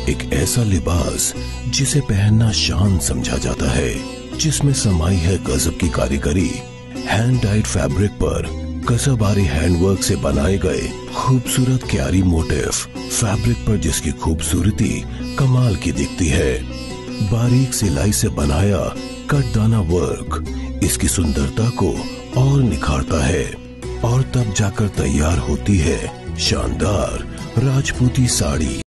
एक ऐसा लिबास जिसे पहनना शान समझा जाता है, जिसमें समाई है गजब की कारीगरी। हैंड डाइड फैब्रिक पर कसबारी हैंडवर्क से बनाए गए खूबसूरत क्यारी मोटिव, फैब्रिक पर जिसकी खूबसूरती कमाल की दिखती है। बारीक सिलाई से बनाया कटदाना वर्क इसकी सुंदरता को और निखारता है, और तब जाकर तैयार होती है शानदार राजपूती साड़ी।